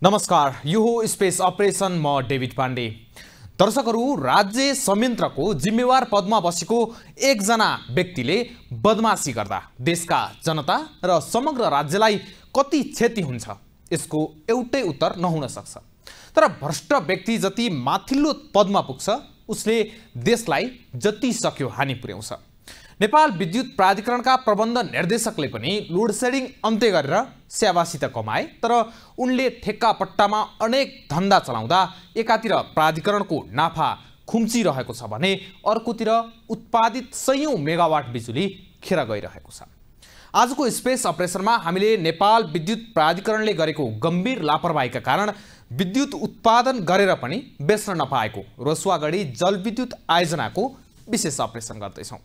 नमस्कार, यो हो स्पेस अपरेसन। म डेभिड पाण्डे। दर्शकहरू, राज्य संयन्त्रको जिम्मेवार पदमा बसेको एकजना व्यक्तिले बदमासी गर्दा देशका जनता र समग्र राज्यलाई कति क्षति हुन्छ, यसको एउटै उत्तर नहुन सक्छ। तर भ्रष्ट व्यक्ति जति माथिल्लो पदमा पुग्छ, उसले देशलाई जति सक्यो हानि पुर्याउँछ। नेपाल विद्युत प्राधिकरणका प्रबन्ध निर्देशकले पनि लोड सेडिङ अन्त्य गरेर स्याबासी त कमाए, तर उनले ठेक्का पट्टामा अनेक धन्दा चलाउँदा एकातिर प्राधिकरणको नाफा खुम्चिरहेको छ भने अर्कोतिर उत्पादित सयौं मेगावाट बिजुली खेर गइरहेको छ। आजको स्पेस अपरेसनमा हामीले नेपाल विद्युत प्राधिकरणले गरेको गम्भीर लापरवाहीका कारण विद्युत उत्पादन गरेर पनि बेच्न नपाएको रसुवागढी जलविद्युत आयोजनाको विशेष अपरेसन गर्दैछौँ।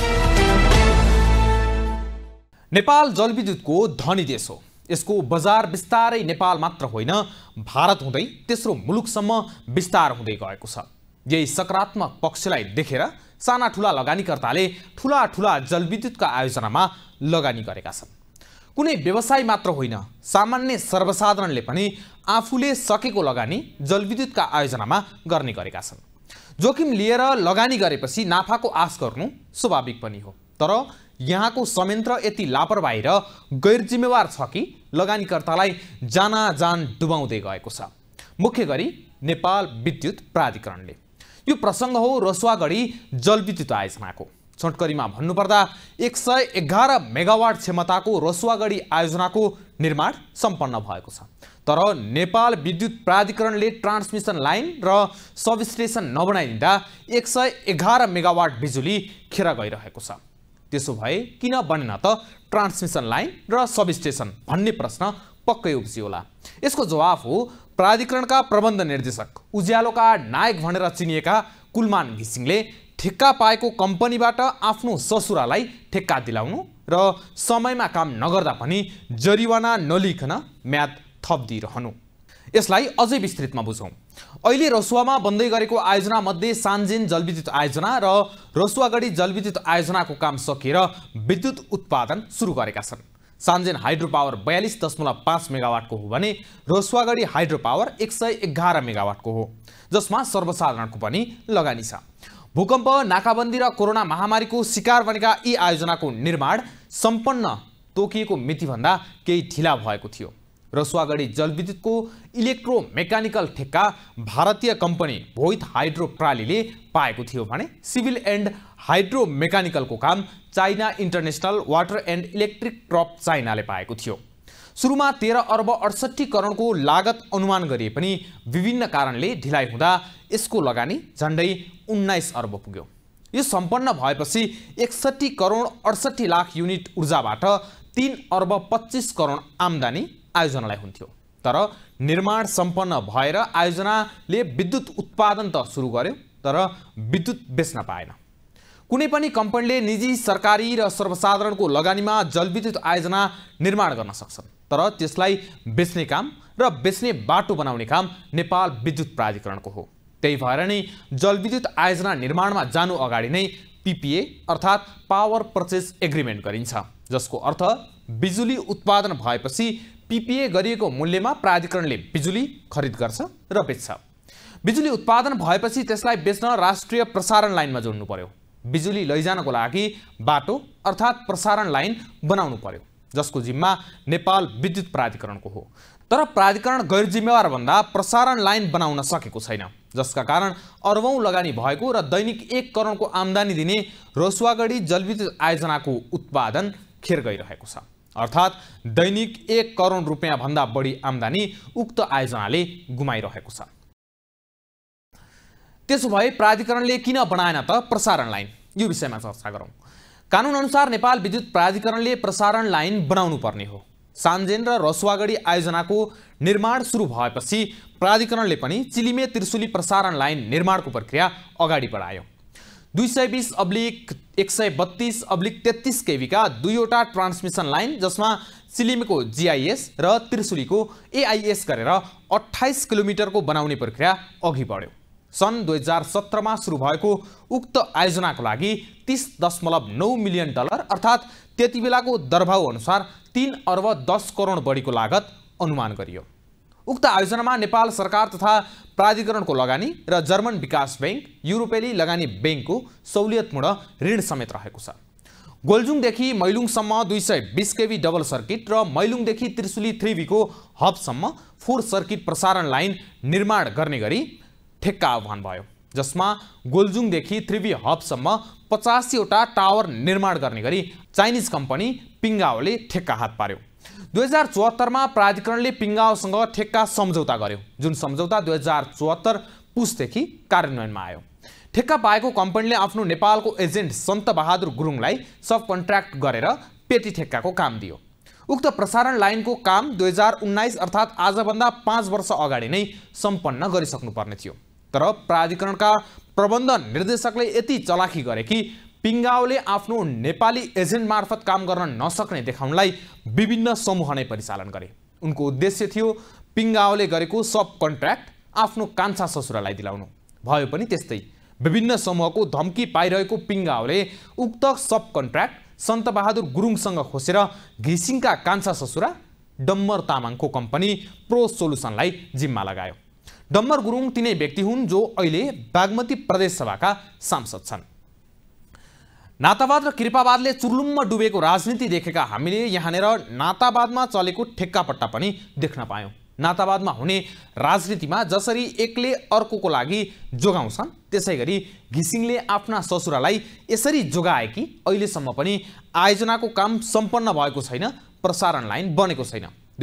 नेपाल जलविद्युतको धनी देश हो। यसको बजार बिस्तारै नेपाल मात्र होइन, भारत हुँदै तेस्रो मुलुकसम्म विस्तार हुँदै गएको छ। यही सकारात्मक पक्षलाई देखेर साना ठुला लगानीकर्ताले ठुला ठुला जलविद्युतका आयोजनामा लगानी गरेका छन्। कुनै व्यवसाय मात्र होइन, सामान्य सर्वसाधारणले पनि आफूले सकेको लगानी जलविद्युतका आयोजनामा गर्ने गरेका छन्। जोखिम लिएर लगानी गरेपछि नाफाको आश गर्नु स्वाभाविक पनि हो, तर यहाँको संयन्त्र यति लापरवाही र गैर जिम्मेवार छ कि लगानीकर्तालाई जान डुबाउँदै गएको छ, मुख्य गरी नेपाल विद्युत प्राधिकरणले। यो प्रसङ्ग हो रसुवागढी जलविद्युत आयोजनाको। छोटकरीमा भन्नुपर्दा 111 मेगावाट क्षमताको रसुवागढी आयोजनाको निर्माण सम्पन्न भएको छ, तर नेपाल विद्युत प्राधिकरणले ट्रान्समिसन लाइन र सबस्टेसन नबनाइदिँदा 111 मेगावाट बिजुली खेर गइरहेको छ। त्यसो भए किन बनेन त ट्रान्समिसन लाइन र सबस्टेसन भन्ने प्रश्न पक्कै उब्जियोला। यसको जवाफ हो प्राधिकरणका प्रबन्ध निर्देशक, उज्यालोका नायक भनेर चिनिएका कुलमान घिसिङले ठेक्का पाएको कम्पनीबाट आफ्नो ससुरालाई ठेक्का दिलाउनु र समयमा काम नगर्दा पनि जरिवाना नलिकन म्याद थप्दिरहनु। यसलाई अझै विस्तृतमा बुझौँ। अहिले रसुवामा बन्दै गरेको आयोजना मध्ये सान्जेन जलविद्युत आयोजना र रसुवागढी जलविद्युत आयोजनाको काम सकिएर विद्युत उत्पादन सुरु गरेका छन्। सान्जेन हाइड्रो पावर 42.5 मेगावाटको हो भने रसुवागढी हाइड्रो पावर 111 मेगावाटको हो, जसमा सर्वसाधारणको पनि लगानी छ। भूकम्प, नाकाबन्दी र कोरोना महामारीको शिकार बनेका यी आयोजनाको निर्माण सम्पन्न तोकिएको मितिभन्दा केही ढिला भएको थियो। रसुवागढी जलविद्युतको इलेक्ट्रोमेकानिकल ठेक्का भारतीय कम्पनी भोइथ हाइड्रो प्रालीले पाएको थियो भने सिभिल एन्ड हाइड्रो मेकानिकलको काम China international water and electric ट्रप चाइनाले पाएको थियो। सुरुमा 13 अर्ब 68 करोडको लागत अनुमान गरिए पनि विभिन्न कारणले ढिलाइ हुँदा यसको लगानी झन्डै 19 अर्ब पुग्यो। यो सम्पन्न भएपछि 61 करोड 68 लाख युनिट ऊर्जाबाट 3 अर्ब 25 करोड आम्दानी आयोजनालाई हुन्थ्यो। तर निर्माण सम्पन्न भएर आयोजनाले विद्युत उत्पादन त सुरु गर्यो, तर विद्युत बेच्न पाएन। कुनै पनि कम्पनीले निजी, सरकारी र सर्वसाधारणको लगानीमा जलविद्युत आयोजना निर्माण गर्न सक्छन्, तर त्यसलाई बेच्ने काम र बेच्ने बाटो बनाउने काम नेपाल विद्युत प्राधिकरणको हो। त्यही भएर नै जलविद्युत आयोजना निर्माणमा जानु अगाडि नै PPA अर्थात् पावर पर्चेज एग्रिमेन्ट गरिन्छ, जसको अर्थ बिजुली उत्पादन भएपछि PPA गरिएको मूल्यमा प्राधिकरणले बिजुली खरिद गर्छ र बेच्छ। बिजुली उत्पादन भएपछि त्यसलाई बेच्न राष्ट्रिय प्रसारण लाइनमा जोड्नु पर्यो। बिजुली लैजानको लागि बाटो अर्थात् प्रसारण लाइन बनाउनु पर्यो, जसको जिम्मा नेपाल विद्युत प्राधिकरणको हो। तर प्राधिकरण गैर जिम्मेवार भन्दा प्रसारण लाइन बनाउन सकेको छैन, जसका कारण अर्बौं लगानी भएको र दैनिक 1 करोडको आम्दानी दिने रसुवागढी जलविद्युत आयोजनाको उत्पादन खेर गइरहेको छ। अर्थात् दैनिक 1 करोड रुपियाँ भन्दा बढी आम्दानी उक्त आयोजनाले गुमाइरहेको छ। त्यसो भए प्राधिकरणले किन बनाएन त प्रसारण लाइन? यो विषयमा चर्चा गरौँ। कानुन अनुसार नेपाल विद्युत प्राधिकरणले प्रसारण लाइन बनाउनु पर्ने हो। सान्जेन र रसुवागढी आयोजनाको निर्माण सुरु भएपछि प्राधिकरणले पनि चिलिमे त्रिशुली प्रसारण लाइन निर्माणको प्रक्रिया अगाडि बढायो। 220/132/33 केभी का दुईवटा ट्रान्समिसन लाइन, जसमा चिलिमेको GIS र त्रिशुलीको AIS गरेर 28 किलोमिटरको बनाउने प्रक्रिया अघि बढ्यो। सन् 2017 मा सुरु भएको उक्त आयोजनाको लागि $30.9 मिलियन अर्थात् त्यति बेलाको दरभाउ अनुसार 3 अर्ब 10 करोड बढीको लागत अनुमान गरियो। उक्त आयोजनामा नेपाल सरकार तथा प्राधिकरणको लगानी र जर्मन विकास बैंक, युरोपेली लगानी बैंकको सहुलियतपूर्ण ऋण समेत रहेको छ। गोलजुङदेखि मैलुङसम्म 220 केबी डबल सर्किट र मैलुङदेखि त्रिशुली 3B को हबसम्म 4 सर्किट प्रसारण लाइन निर्माण गर्ने गरी ठेक्का आह्वान भयो, जसमा गोलजुङदेखि 3B हबसम्म 85 वटा टावर निर्माण गर्ने गरी चाइनिज कम्पनी पिङ्गाओले ठेक्का हात पार्यो। 2074 मा प्राधिकरणले पिङ्गाओसँग ठेक्का सम्झौता गर्यो, जुन सम्झौता 2074 पुसदेखि कार्यान्वयनमा आयो। ठेक्का पाएको कम्पनीले आफ्नो नेपालको एजेन्ट सन्त बहादुर गुरुङलाई सब कन्ट्र्याक्ट गरेर पेटी ठेक्काको काम दियो। उक्त प्रसारण लाइनको काम 2019 अर्थात् आजभन्दा 5 वर्ष अगाडि नै सम्पन्न गरिसक्नुपर्ने थियो, तर प्राधिकरणका प्रबन्ध निर्देशकले यति चलाखी गरे कि पिङ्गाओले आफ्नो नेपाली एजेन्ट मार्फत काम गर्न नसक्ने देखाउनलाई विभिन्न समूह नै परिचालन गरे। उनको उद्देश्य थियो पिङ्गाओले गरेको सब कन्ट्र्याक्ट आफ्नो कान्छा ससुरालाई दिलाउनु। भयो पनि त्यस्तै, विभिन्न समूहको धम्की पाइरहेको पिङ्गाओले उक्त सब कन्ट्र्याक्ट सन्त बहादुर गुरुङसँग खोसेर घिसिङका कान्छा ससुरा डम्बर तामाङको कम्पनी प्रो सोलुसनलाई जिम्मा लगायो। डम्बर गुरुङ तिनै व्यक्ति हुन् जो अहिले बागमती प्रदेश सभाका सांसद छन्। नातावाद र कृपावादले चुर्लुम्म डुबेको राजनीति देखेका हामीले यहाँनिर नातावादमा चलेको ठेक्कापट्टा पनि देख्न पायौँ। नातावादमा हुने राजनीतिमा जसरी एकले अर्कोको लागि जोगाउँछन्, त्यसै गरी घिसिङले आफ्ना ससुरालाई यसरी जोगाए कि अहिलेसम्म पनि आयोजनाको काम सम्पन्न भएको छैन, प्रसारण लाइन बनेको छैन।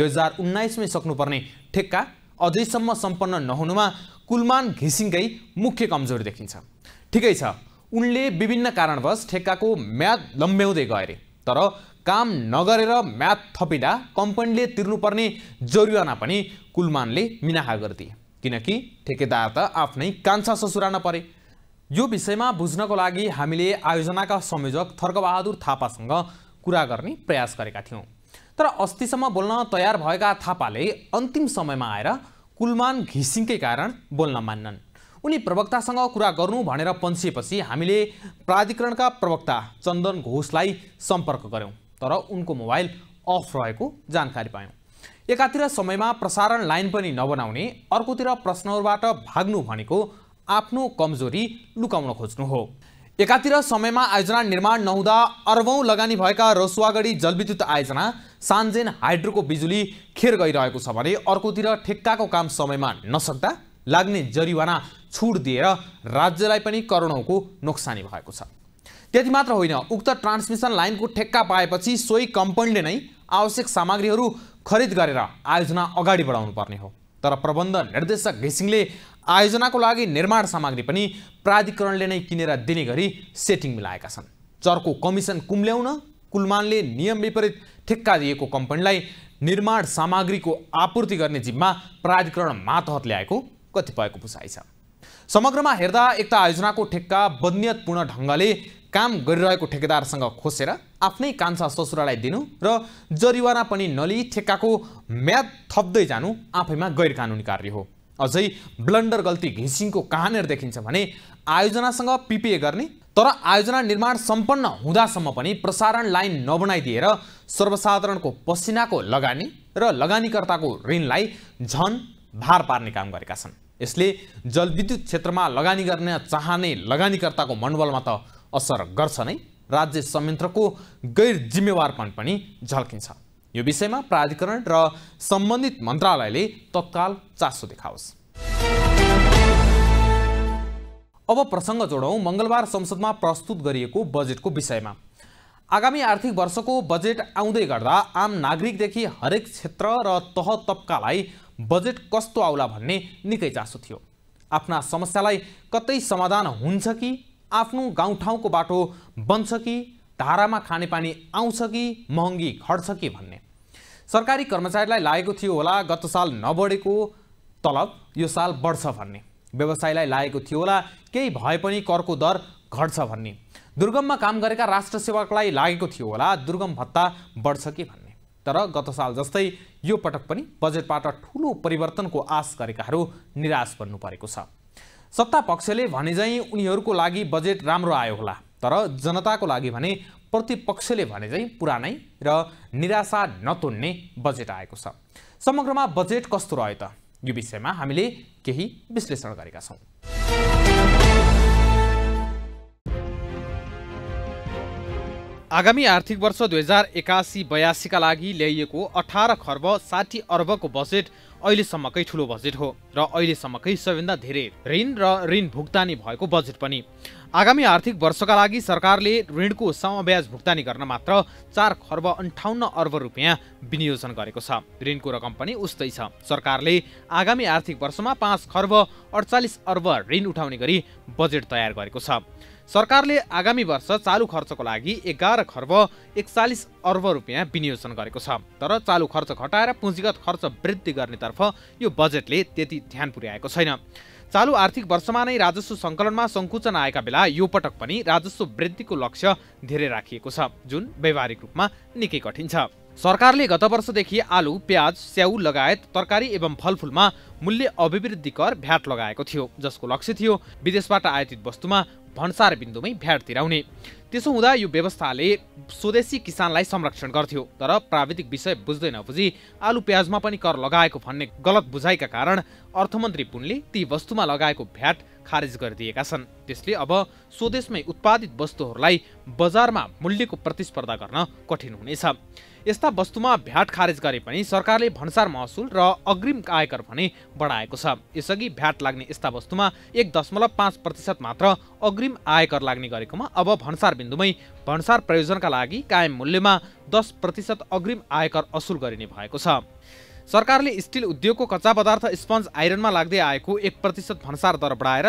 2019 मै सक्नुपर्ने ठेक्का अझैसम्म सम्पन्न नहुनुमा कुलमान घिसिङकै मुख्य कमजोरी देखिन्छ। ठिकै छ, उनले विभिन्न कारणवश ठेक्काको म्याद लम्ब्याउँदै गए रे, तर काम नगरेर म्याद थपिँदा कम्पनीले तिर्नुपर्ने जरिवाना पनि कुलमानले मिनाहा गरिदिए, किनकि ठेकेदार त आफ्नै कान्छा ससुरा नपरे। यो विषयमा बुझ्नको लागि हामीले आयोजनाका संयोजक थर्कबहादुर थापासँग कुरा गर्ने प्रयास गरेका थियौँ, तर अस्तिसम्म बोल्न तयार भएका थापाले अन्तिम समयमा आएर कुलमान घिसिङकै कारण बोल्न मान्नन्। उनी प्रवक्तासँग कुरा गर्नु भनेर पन्सिएपछि हामीले प्राधिकरणका प्रवक्ता चन्दन घोषलाई सम्पर्क गर्यौं, तर उनको मोबाइल अफ रहेको जानकारी पायौं। एकातिर समयमा प्रसारण लाइन पनि नबनाउने, अर्कोतिर प्रश्नहरूबाट भाग्नु भनेको आफ्नो कमजोरी लुकाउन खोज्नु हो। एकातिर समयमा आयोजना निर्माण नहुँदा अर्बौं लगानी भएका रसुवागढी जलविद्युत आयोजना सान्जेन हाइड्रोको बिजुली खेर गइरहेको छ भने अर्कोतिर ठेक्काको काम समयमा नसक्दा लाग्ने जरिवाना छुट दिएर राज्यलाई पनि करोडौंको नोक्सानी भएको छ। त्यति मात्र होइन, उक्त ट्रान्समिसन लाइनको ठेक्का पाएपछि सोही कम्पनीले नै आवश्यक सामग्रीहरू खरिद गरेर आयोजना अगाडि बढाउनु पर्ने हो, तर प्रबन्ध निर्देशक घिसिङले आयोजनाको लागि निर्माण सामग्री पनि प्राधिकरणले नै किनेर दिने गरी सेटिङ मिलाएका छन्। चर्को कमिसन कुम्ल्याउन कुलमानले नियम विपरीत ठेक्का दिएको कम्पनीलाई निर्माण सामग्रीको आपूर्ति गर्ने जिम्मा प्राधिकरण मातहत ल्याएको कतिपयको बुझाइ छ। समग्रमा हेर्दा एक त आयोजनाको ठेक्का बदनियतपूर्ण ढङ्गले काम गरिरहेको ठेकेदारसँग खोसेर आफ्नै कान्छा ससुरालाई दिनु र जरिवाना पनि नलिई ठेक्काको म्याद थप्दै जानु आफैमा गैरकानुनी कार्य हो। अझै ब्लन्डर गल्ती घिसिङको कहाँनिर देखिन्छ भने आयोजनासँग पिपिए गर्ने, तर आयोजना निर्माण सम्पन्न हुँदासम्म पनि प्रसारण लाइन नबनाइदिएर सर्वसाधारणको पसिनाको लगानी र लगानीकर्ताको ऋणलाई झन भार पार्ने काम गरेका छन्। यसले जलविद्युत क्षेत्रमा लगानी गर्न चाहने लगानीकर्ताको मनोबलमा त असर गर्छ नै, राज्य संयन्त्रको गैर जिम्मेवारपन पनि झल्किन्छ। यो विषयमा प्राधिकरण र सम्बन्धित मन्त्रालयले तत्काल चासो देखाओस्। अब प्रसङ्ग जोडौं मंगलबार संसदमा प्रस्तुत गरिएको बजेटको विषयमा। आगामी आर्थिक वर्षको बजेट आउँदै गर्दा आम नागरिकदेखि हरेक क्षेत्र र तह तबकालाई बजेट कस्तो आउला भन्ने निकै चासो थियो। आफ्ना समस्यालाई कतै समाधान हुन्छ कि, आफ्नो गाउँठाउँको बाटो बन्छ कि, धारामा खानेपानी आउँछ कि, महँगी घट्छ कि भन्ने। सरकारी कर्मचारीलाई लागेको थियो होला गत साल नबढेको तलब यो साल बढ्छ भन्ने। व्यवसायीलाई लागेको थियो होला केही भए पनि करको दर घट्छ भन्ने। दुर्गममा काम गरेका राष्ट्र सेवकलाई लागेको थियो होला दुर्गम भत्ता बढ्छ कि भन्ने। तर गत साल जस्तै यो पटक पनि बजेटबाट ठूलो परिवर्तनको आश गरेकाहरू निराश बन्नु परेको छ। सत्ता पक्षले भने चाहिँ उनीहरूको लागि बजेट राम्रो आयो होला, तर जनताको लागि भने प्रतिपक्षले भने चाहिँ पुरानै र निराशा नतोड्ने बजेट आएको छ। समग्रमा बजेट कस्तो रह्यो त? यो विषयमा हामीले केही विश्लेषण गरेका छौं। आगामी आर्थिक वर्ष 2081-82 का लागि ल्याइएको 18 खर्ब 60 अर्बको बजेट अहिलेसम्मकै ठूलो बजेट हो र अहिलेसम्मकै सबैभन्दा धेरै ऋण र ऋण भुक्तानी भएको बजेट पनि। आगामी आर्थिक वर्षका लागि सरकारले ऋणको समब्याज भुक्तानी गर्न मात्र 4 खर्ब 58 अर्ब रुपियाँ विनियोजन गरेको छ। ऋणको रकम पनि उस्तै छ। सरकारले आगामी आर्थिक वर्षमा 5 खर्ब 48 अर्ब ऋण उठाउने गरी बजेट तयार गरेको छ। सरकारले आगामी वर्ष चालु खर्चको लागि 11 खर्ब 41 अर्ब रुपियाँ विनियोजन गरेको छ। तर चालु खर्च घटाएर पुँजीगत खर्च वृद्धि गर्नेतर्फ यो बजेटले त्यति ध्यान पुर्याएको छैन। चालु आर्थिक वर्षमा नै राजस्व सङ्कलनमा सङ्कुचन आएका बेला यो पटक पनि राजस्व वृद्धिको लक्ष्य धेरै राखिएको छ, जुन व्यावहारिक रूपमा निकै कठिन छ। सरकारले गत वर्षदेखि आलु, प्याज, स्याउ लगायत तरकारी एवं फलफुलमा मूल्य अभिवृद्धि कर भ्याट लगाएको थियो, जसको लक्ष्य थियो विदेशबाट आयातित वस्तुमा भन्सार बिन्दुमै भ्याट तिराउने। त्यसो हुँदा यो व्यवस्थाले स्वदेशी किसानलाई संरक्षण गर्थ्यो। तर प्राविधिक विषय बुझ्दै नबुझी आलु प्याजमा पनि कर लगाएको भन्ने गलत बुझाइका कारण अर्थमन्त्री पुनले ती वस्तुमा लगाएको भ्याट खारेज गरिदिएका छन्। त्यसले अब स्वदेशमै उत्पादित वस्तुहरूलाई बजारमा मूल्यको प्रतिस्पर्धा गर्न कठिन हुनेछ। यस्ता वस्तुमा भ्याट खारेज गरे पनि सरकारले भन्सार महसुल र अग्रिम आयकर भने बढाएको छ। यसअघि भ्याट लाग्ने यस्ता वस्तुमा 1.5% मात्र अग्रिम आयकर लाग्ने गरेकोमा अब भन्सार बिन्दुमै भन्सार प्रयोजनका लागि कायम मूल्यमा 10% अग्रिम आयकर असुल गरिने भएको छ। सरकारले स्टिल उद्योगको कच्चा पदार्थ स्पन्ज आइरनमा लाग्दै आएको 1% भन्सार दर बढाएर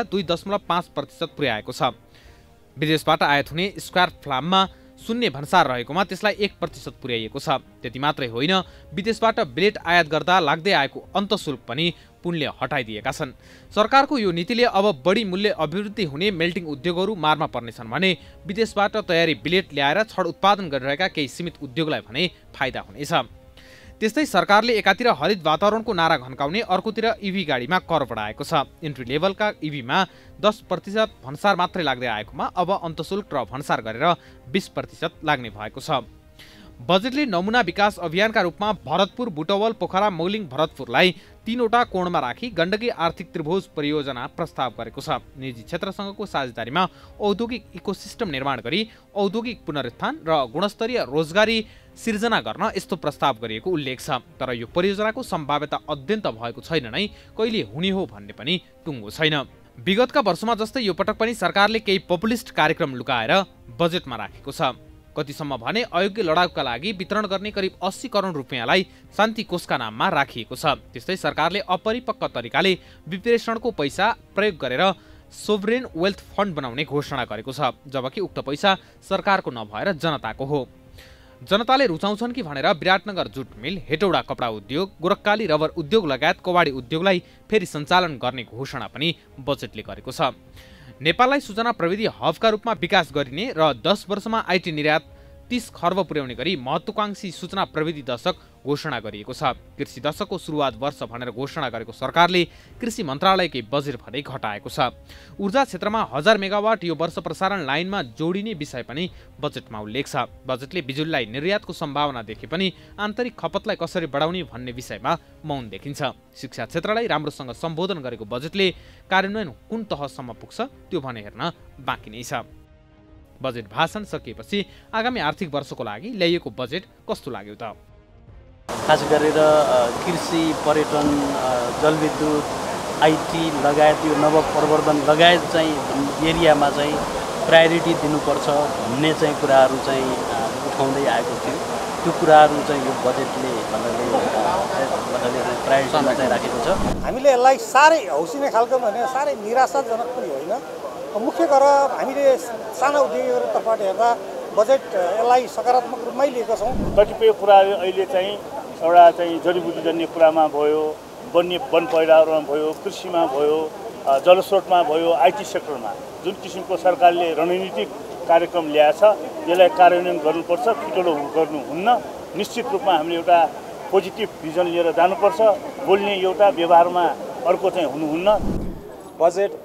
2.5% पुर्याएको छ। विदेशबाट आयात हुने स्क्वायर फ्लाममा 0 भन्सार रहेकोमा त्यसलाई 1% पुर्याइएको छ। त्यति मात्रै होइन, विदेशबाट ब्लेड आयात गर्दा लाग्दै आएको अन्तशुल्क पनि पुनले हटाइदिएका छन्। सरकारको यो नीतिले अब बढी मूल्य अभिवृद्धि हुने मेल्टिङ उद्योगहरू मारमा पर्नेछन् भने विदेशबाट तयारी ब्लेड ल्याएर छड उत्पादन गरिरहेका केही सीमित उद्योगलाई भने फाइदा हुनेछ। त्यस्तै सरकारले एकातिर हरित वातावरणको नारा घन्काउने, अर्कोतिर इभी गाडीमा कर बढाएको छ। इन्ट्री लेभलका इभीमा 10% भन्सार मात्रै लाग्दै आएकोमा अब अन्तशुल्क र भन्सार गरेर 20% लाग्ने भएको छ। बजेटले नमुना विकास अभियानका रूपमा भरतपुर, बुटवल, पोखरा, मौलिङ, भरतपुरलाई 3वटा कोणमा राखी गण्डकी आर्थिक त्रिभुज परियोजना प्रस्ताव गरेको छ। निजी क्षेत्रसँगको साझेदारीमा औद्योगिक इकोसिस्टम निर्माण गरी औद्योगिक पुनरुत्थान र गुणस्तरीय रोजगारी सिर्जना गर्न यस्तो प्रस्ताव गरिएको उल्लेख छ। तर यो परियोजनाको सम्भाव्यता अध्ययन त भएको छैन नै, कहिले हुने हो भन्ने पनि टुङ्गो छैन। विगतका वर्षमा जस्तै यो पटक पनि सरकारले केही पपुलिस्ट कार्यक्रम लुकाएर बजेटमा राखेको छ। कतिसम्म भने अयोग्य लडाकुका लागि वितरण गर्ने करिब 80 करोड रुपियाँलाई शान्ति कोषका नाममा राखिएको छ। त्यस्तै सरकारले अपरिपक्व तरिकाले विप्रेषणको पैसा प्रयोग गरेर सोभरेन वेल्थ फन्ड बनाउने घोषणा गरेको छ, जबकि उक्त पैसा सरकारको नभएर जनताको हो। जनताले रुचाउँछन् कि भनेर विराटनगर जुट मिल, हेटौडा कपडा उद्योग, गोरखकाली रबर उद्योग लगायत कवाडी उद्योगलाई फेरि सञ्चालन गर्ने घोषणा पनि बजेटले गरेको छ। नेपाललाई सूचना प्रविधि हबका रूपमा विकास गरिने र 10 वर्षमा आइटी निर्यात 30 खर्ब पुर्याउने गरी महत्त्वाकांक्षी सूचना प्रविधि दशक घोषणा गरिएको छ। कृषि दशकको सुरुवात वर्ष भनेर घोषणा गरेको सरकारले कृषि मन्त्रालयकै बजेट भने घटाएको छ। ऊर्जा क्षेत्रमा 1000 मेगावाट यो वर्ष प्रसारण लाइनमा जोडिने विषय पनि बजेटमा उल्लेख छ। बजेटले बिजुलीलाई निर्यातको सम्भावना देखे पनि आन्तरिक खपतलाई कसरी बढाउने भन्ने विषयमा मौन देखिन्छ। शिक्षा क्षेत्रलाई राम्रोसँग सम्बोधन गरेको बजेटले कार्यान्वयन कुन तहसम्म पुग्छ त्यो भने हेर्न बाँकी नै छ। बजेट भाषण सकिएपछि आगामी आर्थिक वर्षको लागि ल्याइएको बजेट कस्तो लाग्यो त? खास गरेर कृषि, पर्यटन, जलविद्युत, आइटी लगायत यो नवप्रवर्धन लगायत चाहिँ एरियामा चाहिँ प्रायोरिटी दिनुपर्छ भन्ने चाहिँ कुराहरू चाहिँ उठाउँदै आएको थियो। त्यो कुराहरू चाहिँ यो बजेटले प्रायोरिटीमा चाहिँ राखेको छ। हामीले यसलाई साह्रै हौसिने खालको भने साह्रै निराशाजनक पनि होइन। मुख्य गरेर हामीले साना उद्योगहरूतर्फबाट हेर्दा बजेट यसलाई सकारात्मक रूपमै लिएका छौँ। कतिपय कुराहरू अहिले चाहिँ एउटा चाहिँ जडीबुटीजन्य कुरामा भयो, वन पहिरोमा भयो, कृषिमा भयो, जलस्रोतमा भयो, आइटी सेक्टरमा जुन किसिमको सरकारले रणनीतिक कार्यक्रम ल्याएछ यसलाई कार्यान्वयन गर्नुपर्छ, फिटो गर्नुहुन्न। निश्चित रूपमा हामीले एउटा पोजिटिभ भिजन लिएर जानुपर्छ। बोल्ने एउटा, व्यवहारमा अर्को चाहिँ हुनुहुन्न। बजेट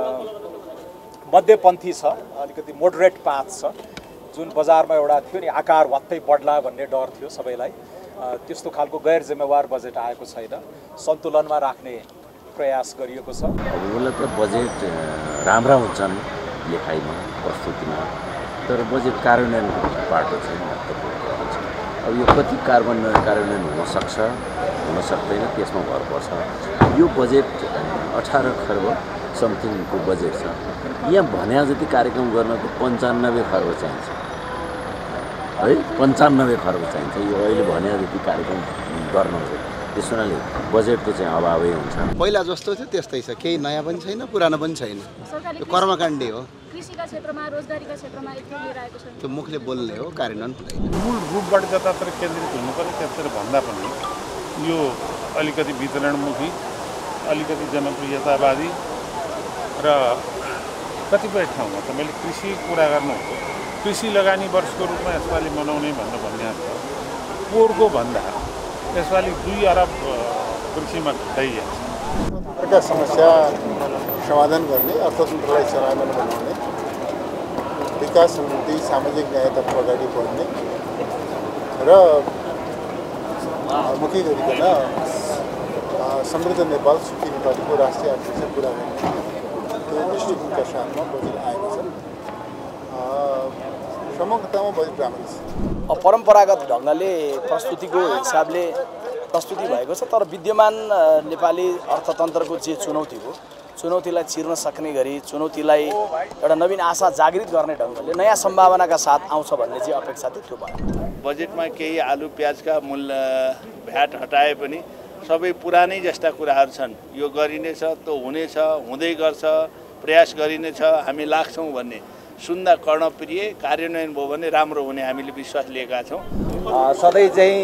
मध्यपन्थी छ, अलिकति मोडरेट पाथ छ। जुन बजारमा एउटा थियो नि आकार वात्तै बढ्ला भन्ने डर थियो सबैलाई, त्यस्तो खालको गैर जिम्मेवार बजेट आएको छैन, सन्तुलनमा राख्ने प्रयास गरिएको छ। अब उसलाई त बजेट राम्रा हुन्छन् लेखाइमा प्रस्तुतिमा, तर बजेट कार्यान्वयनको बाटो चाहिँ महत्त्वपूर्ण हुन्छ। अब यो कति कार्यान्वयन हुन सक्छ हुन सक्दैन त्यसमा भर पर्छ। यो बजेट 18 खर्ब समथिङको बजेट छ। यहाँ भने जति कार्यक्रम गर्न त 95 खर्ब चाहिन्छ है, 95 खर्ब चाहिन्छ। यो अहिले भने जति कार्यक्रम गर्न चाहिँ त्यस हुनाले बजेटको चाहिँ अभावै हुन्छ। पहिला जस्तो थियो त्यस्तै छ, केही नयाँ पनि छैन पुरानो पनि छैन। यो कर्मकाण्डै हो। कृषिका क्षेत्रमा रोजगारीका क्षेत्रमा यति लिएर आएको छ, त्यो मुखले बोल्ने हो, कार्यान्वयन हुँदैन। मूल रूपबाट जतातिर केन्द्रित हुनु पर्यो त्यतातिर भन्दा पनि यो अलिकति वितरणमुखी, अलिकति जनप्रियतावादी र कतिपय ठाउँमा त मैले कृषि कुरा गर्नु कृषि लगानी वर्षको रूपमा यसपालि मनाउने भनेर भनिएको छ। पोहोरको भन्दा यसपालि 2 अरब कृषिमा घटाइएको छ। समस्या समाधान गर्ने, अर्थतन्त्रलाई चलायमान बनाउने, विकास समृद्धि सामाजिक न्यायतर्फ अगाडि बढ्ने र मुख्य गरिकन समृद्ध नेपाल सुखी नेपालको राष्ट्रिय आकांक्षा पुरा गर्ने त्यो दृष्टिकोणका साथमा बजेट आएको छ। समग्रतामा बजेट राम्रो छ। परम्परागत ढङ्गले प्रस्तुतिको हिसाबले प्रस्तुति भएको छ, तर विद्यमान नेपाली अर्थतन्त्रको जे चुनौती हो, चुनौतीलाई चिर्न सक्ने गरी, चुनौतीलाई एउटा नवीन आशा जागृत गर्ने ढङ्गले नयाँ सम्भावनाका साथ आउँछ भन्ने चाहिँ अपेक्षा थियो। त्यो भयो। बजेटमा केही आलु प्याजका मूल्य भ्याट हटाए पनि सबै पुरानै जस्ता कुराहरू छन्। यो गरिनेछ, त्यो हुनेछ, हुँदै गर्छ, प्रयास गरिनेछ, हामी लाग्छौँ भन्ने सुन्दा कर्णप्रिय कार्यान्वयन भयो भने राम्रो हुने हामीले विश्वास लिएका छौँ। सधैँ चाहिँ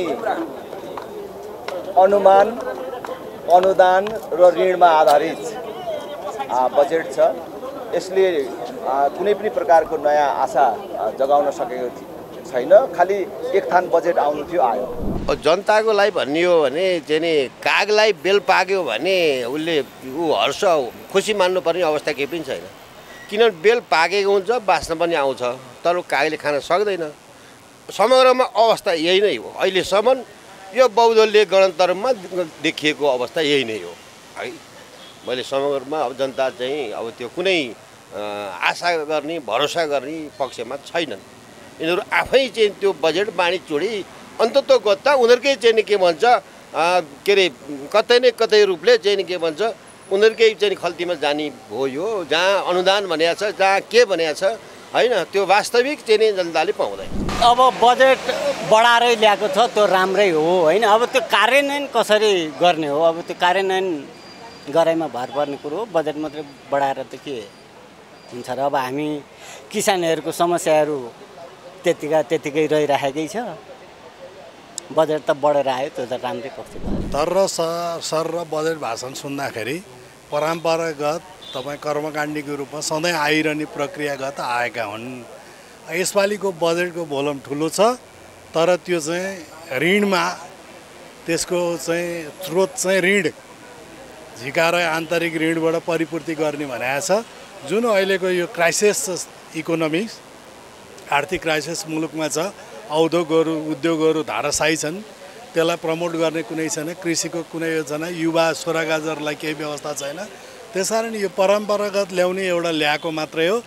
अनुमान, अनुदान र ऋणमा आधारित बजेट छ। यसले कुनै पनि प्रकारको नयाँ आशा जगाउन सकेको छैन। खालि एक थान बजेट आउनु थियो, आयो। जनताको लागि भन्ने हो भने चाहिँ नि कागलाई बेल पाक्यो भने उसले हर्ष खुसी मान्नुपर्ने अवस्था केही पनि छैन। किनभने बेल पाकेको हुन्छ, बाँच्न पनि आउँछ, तर कागले खान सक्दैन। समग्रमा अवस्था यही नै हो। अहिलेसम्म यो बहुदलीय गणतन्त्रमा देखिएको अवस्था यही नै हो है। मैले समग्रमा अब जनता चाहिँ अब त्यो कुनै आशा गर्ने, भरोसा गर्ने पक्षमा छैनन्। यिनीहरू आफै चाहिँ त्यो बजेट बाँडीचुँडी अन्ततोगत्ता उनीहरूकै चाहिँ के भन्छ के अरे कतै न कतै रूपले चाहिँ के भन्छ उनीहरूकै चाहिँ खल्तीमा जाने हो। यो जहाँ अनुदान भनेको छ, जहाँ के भनेको छ होइन, त्यो वास्तविक चाहिँ जनताले पाउँदैन। अब बजेट बढाएरै ल्याएको छ, त्यो राम्रै हो होइन। अब त्यो कार्यान्वयन कसरी गर्ने हो, अब त्यो कार्यान्वयन गराइमा भर पर्ने कुरो हो। बजेट मात्रै बढाएर त के हुन्छ र। अब हामी किसानहरूको समस्याहरू त्यतिकै रहिराखेकै छ। बजेट त बढेर आयो, त्यो त राम्रै पक्ष भयो। तर सर र बजेट भाषण सुन्दाखेरि परम्परागत तपाईँ कर्मकाण्डीको रूपमा सधैँ आइरहने प्रक्रियागत आएका हुन्। यसपालिको बजेटको भोल्युम ठुलो छ, तर त्यो चाहिँ ऋणमा त्यसको चाहिँ स्रोत चाहिँ ऋण झिकाएर आन्तरिक ऋणबाट परिपूर्ति गर्ने भनेको छ। जुन अहिलेको यो क्राइसिस इकोनोमिक्स, आर्थिक क्राइसिस मुलुकमा छ, उद्योगहरू धाराशायी छन्, त्यसलाई प्रमोट गर्ने कुनै छैन, कृषिको कुनै योजना, युवा स्वरोजगारलाई केही व्यवस्था छैन। त्यसकारण यो परम्परागत ल्याउने एउटा ल्याएको मात्रै हो।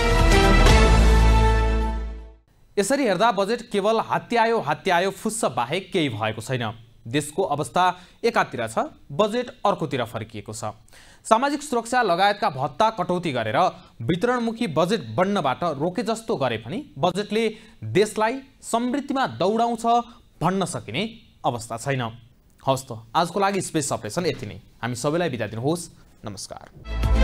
यसरी हेर्दा बजेट केवल हात्यायो फुस्स बाहेक केही भएको छैन। देशको अवस्था एकातिर छ, बजेट अर्कोतिर फर्किएको छ। सामाजिक सुरक्षा लगायतका भत्ता कटौती गरेर वितरणमुखी बजेट बन्नबाट रोके जस्तो गरे पनि बजेटले देशलाई समृद्धिमा दौडाउँछ भन्न सकिने अवस्था छैन। हवस् त, आजको लागि स्पेस अपरेसन यति नै। हामी सबैलाई बिदा दिनुहोस्। नमस्कार।